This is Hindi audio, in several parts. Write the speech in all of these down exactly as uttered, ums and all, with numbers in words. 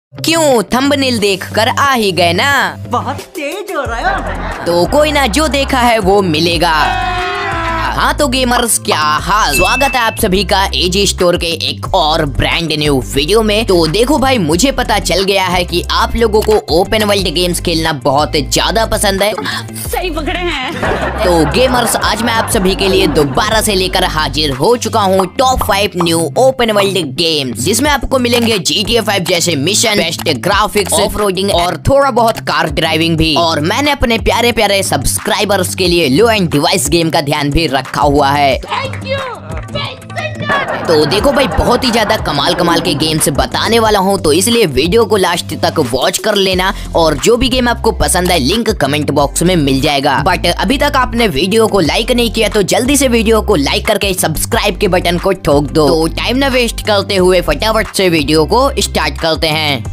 क्यों थंबनेल देखकर आ ही गए ना? बहुत तेज हो रहा है। तो कोई ना, जो देखा है वो मिलेगा। हाँ तो गेमर्स, क्या हाल? स्वागत है आप सभी का एजी स्टोर के एक और ब्रांड न्यू वीडियो में। तो देखो भाई, मुझे पता चल गया है कि आप लोगों को ओपन वर्ल्ड गेम्स खेलना बहुत ज्यादा पसंद है। सही पकड़े हैं। तो गेमर्स, आज मैं आप सभी के लिए दोबारा से लेकर हाजिर हो चुका हूँ top five new open world games, जिसमें आपको मिलेंगे जी टी ए फाइव जैसे mission, best graphics, off roading और थोड़ा बहुत कार ड्राइविंग भी। और मैंने अपने प्यारे प्यारे सब्सक्राइबर्स के लिए लो एंड डिवाइस गेम का ध्यान भी रखा हुआ है। Thank you. तो देखो भाई, बहुत ही ज्यादा कमाल कमाल के गेम्स बताने वाला हूँ, तो इसलिए वीडियो को लास्ट तक वॉच कर लेना। और जो भी गेम आपको पसंद है, लिंक कमेंट बॉक्स में मिल जाएगा। बट अभी तक आपने वीडियो को लाइक नहीं किया तो जल्दी से वीडियो को लाइक करके सब्सक्राइब के बटन को ठोक दो। तो टाइम न वेस्ट करते हुए फटाफट से वीडियो को स्टार्ट करते हैं।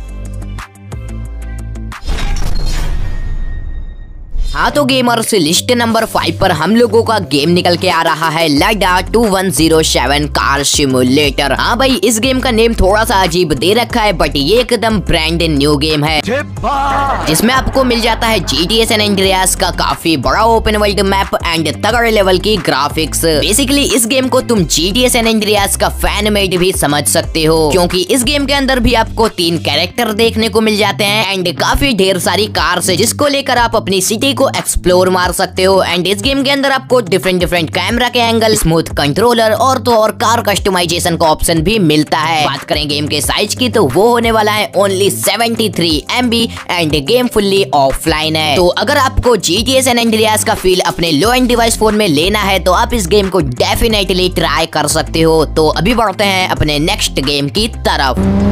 हाँ तो गेमर्स, लिस्ट नंबर फाइव पर हम लोगों का गेम निकल के आ रहा है Lada two one zero seven car simulator. हाँ भाई, इस गेम का नेम थोड़ा सा अजीब दे रखा है, बट ये एकदम ब्रांड न्यू गेम है, जिसमें आपको मिल जाता है G T A San Andreas का काफी बड़ा ओपन वर्ल्ड मैप एंड तगड़े लेवल की ग्राफिक्स। बेसिकली इस गेम को तुम G T A San Andreas का फैन मेड भी समझ सकते हो, क्योंकि इस गेम के अंदर भी आपको तीन कैरेक्टर देखने को मिल जाते हैं एंड काफी ढेर सारी कार्स, जिसको लेकर आप अपनी सिटी को एक्सप्लोर मार सकते हो। एंड इस गेम के अंदर आपको डिफरेंट डिफरेंट कैमरा के एंगल, स्मूथ कंट्रोलर और तो और कार कस्टमाइजेशन का ऑप्शन भी मिलता है। बात करें गेम के साइज की, तो वो होने वाला है only seventy three M B and game fully offline है। तो अगर आपको G T A San Andreas का फील अपने लो एंड डिवाइस फोन में लेना है तो आप इस गेम को डेफिनेटली ट्राई कर सकते हो। तो अभी बढ़ते हैं अपने नेक्स्ट गेम की तरफ।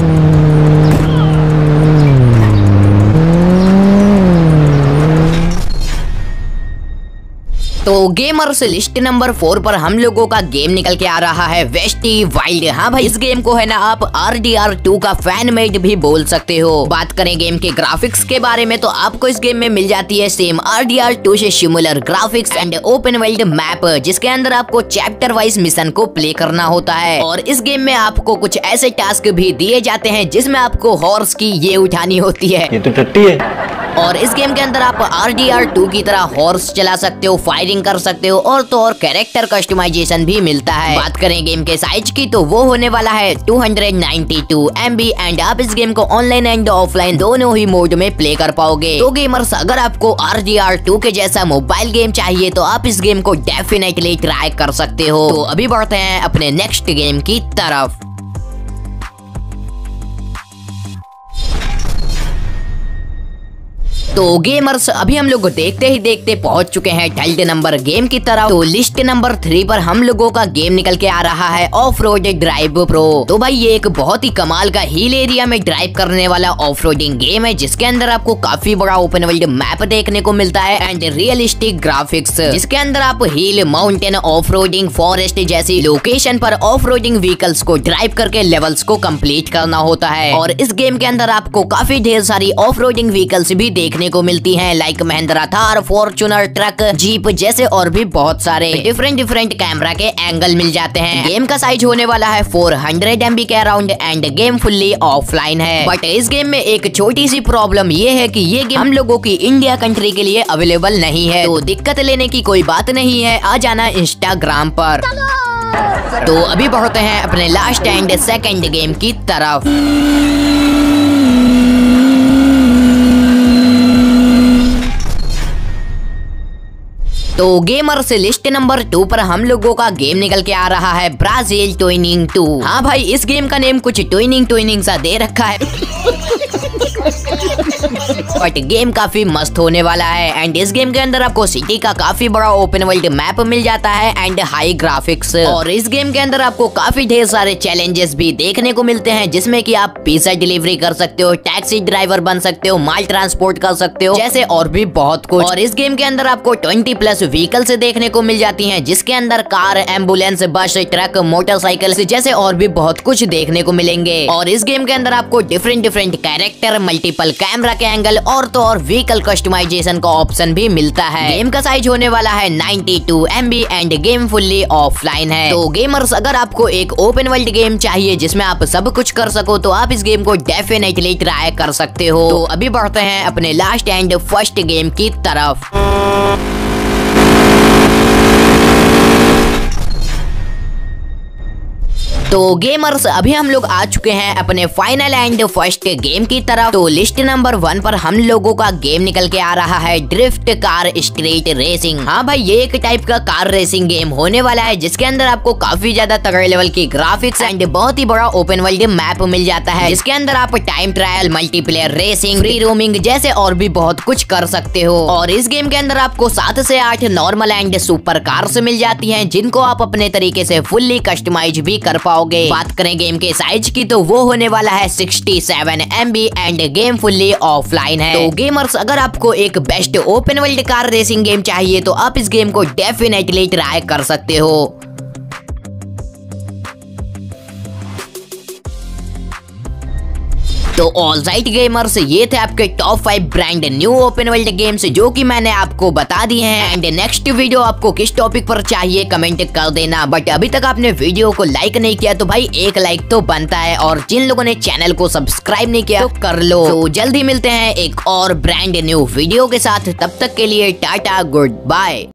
तो गेमर्स, लिस्ट नंबर फोर पर हम लोगों का गेम निकल के आ रहा है वेस्टी वाइल्ड। हाँ भाई, इस गेम को है ना आप आर डी आर टू का फैन मेड भी बोल सकते हो। बात करें गेम के ग्राफिक्स के बारे में, तो आपको इस गेम में मिल जाती है same R D R two से similar graphics and open world map, जिसके अंदर आपको चैप्टर वाइज मिशन को प्ले करना होता है। और इस गेम में आपको कुछ ऐसे टास्क भी दिए जाते हैं जिसमें आपको हॉर्स की ये उठानी होती है। ये तो टट्टी है। और इस गेम के अंदर आप आर डी आर टू की तरह हॉर्स चला सकते हो, फायरिंग कर सकते हो और तो और कैरेक्टर कस्टमाइजेशन भी मिलता है। बात करें गेम के साइज की, तो वो होने वाला है two ninety two M B and आप इस गेम को ऑनलाइन एंड ऑफलाइन दोनों ही मोड में प्ले कर पाओगे। तो गेमर्स, अगर आपको आर डी आर टू के जैसा मोबाइल गेम चाहिए तो आप इस गेम को डेफिनेटली ट्राई कर सकते हो। तो अभी बढ़ते हैं अपने नेक्स्ट गेम की तरफ। तो गेमर्स, अभी हम लोग देखते ही देखते पहुंच चुके हैं थर्ड नंबर गेम की तरफ। तो लिस्ट नंबर थ्री पर हम लोगों का गेम निकल के आ रहा है ऑफ रोड ड्राइव प्रो। तो भाई, ये एक बहुत ही कमाल का हिल एरिया में ड्राइव करने वाला ऑफ रोडिंग गेम है, जिसके अंदर आपको काफी बड़ा ओपन वर्ल्ड मैप देखने को मिलता है एंड रियलिस्टिक ग्राफिक्स, जिसके अंदर आप hill, mountain, off roading, forest जैसी लोकेशन पर ऑफ रोडिंग व्हीकल्स को ड्राइव करके लेवल्स को कंप्लीट करना होता है। और इस गेम के अंदर आपको काफी ढेर सारी ऑफ रोडिंग व्हीकल्स भी देखने को मिलती हैं, like Mahindra Thar, Fortuner, truck, jeep जैसे और भी बहुत सारे डिफरेंट डिफरेंट कैमरा के एंगल मिल जाते हैं। गेम का साइज होने वाला है फोर हंड्रेड एम बी के around and game fully offline है। बट इस गेम में एक छोटी सी प्रॉब्लम ये है कि ये गेम हम लोगों की इंडिया कंट्री के लिए अवेलेबल नहीं है। तो दिक्कत लेने की कोई बात नहीं है, आ जाना इंस्टाग्राम पर। तो अभी बढ़ते हैं अपने लास्ट एंड सेकंड गेम की तरफ। तो गेमर्स, लिस्ट नंबर टू पर हम लोगों का गेम निकल के आ रहा है ब्राजील ट्विनिंग टू। हाँ भाई, इस गेम का नेम कुछ ट्विनिंग ट्विनिंग सा दे रखा है बट गेम काफी मस्त होने वाला है एंड इस गेम के अंदर आपको सिटी का काफी बड़ा ओपन वर्ल्ड मैप मिल जाता है एंड हाई ग्राफिक्स। और इस गेम के अंदर आपको काफी ढेर सारे चैलेंजेस भी देखने को मिलते हैं, जिसमें कि आप पिज्जा डिलीवरी कर सकते हो, टैक्सी ड्राइवर बन सकते हो, माल ट्रांसपोर्ट कर सकते हो, जैसे और भी बहुत कुछ। और इस गेम के अंदर आपको ट्वेंटी प्लस व्हीकल्स देखने को मिल जाती हैं, जिसके अंदर car, ambulance, bus, truck, motorcycle जैसे और भी बहुत कुछ देखने को मिलेंगे। और इस गेम के अंदर आपको different different character, multiple camera के एंगल और तो और व्हीकल कस्टमाइजेशन का ऑप्शन भी मिलता है। गेम का साइज होने वाला है ninety two M B and game fully offline है। तो गेमर्स, अगर आपको एक ओपन वर्ल्ड गेम चाहिए जिसमें आप सब कुछ कर सको तो आप इस गेम को डेफिनेटली ट्राई कर सकते हो। तो अभी बढ़ते हैं अपने लास्ट एंड फर्स्ट गेम की तरफ। तो गेमर्स, अभी हम लोग आ चुके हैं अपने फाइनल एंड फर्स्ट गेम की तरफ। तो लिस्ट नंबर वन पर हम लोगों का गेम निकल के आ रहा है ड्रिफ्ट कार स्ट्रीट रेसिंग। हाँ भाई, ये एक टाइप का कार रेसिंग गेम होने वाला है जिसके अंदर आपको काफी ज्यादा तगड़े लेवल की ग्राफिक्स एंड बहुत ही बड़ा ओपन वर्ल्ड मैप मिल जाता है, जिसके अंदर आप time trial, multiplayer racing, free roaming जैसे और भी बहुत कुछ कर सकते हो। और इस गेम के अंदर आपको सात से आठ नॉर्मल एंड सुपर कार्स मिल जाती है जिनको आप अपने तरीके से फुल्ली कस्टमाइज भी कर पाओगे। बात करें गेम के साइज की तो वो होने वाला है sixty seven M B and game fully offline है। तो गेमर्स, अगर आपको एक best open world car racing game चाहिए तो आप इस गेम को डेफिनेटली ट्राई कर सकते हो। तो ऑलराइट गेमर्स, ये थे आपके top five brand new open world games जो कि मैंने आपको बता दिए हैं। एंड नेक्स्ट वीडियो आपको किस टॉपिक पर चाहिए कमेंट कर देना। बट अभी तक आपने वीडियो को लाइक नहीं किया तो भाई एक लाइक तो बनता है, और जिन लोगों ने चैनल को सब्सक्राइब नहीं किया तो कर लो। तो जल्दी मिलते हैं एक और ब्रांड न्यू वीडियो के साथ, तब तक के लिए टाटा, गुड बाय।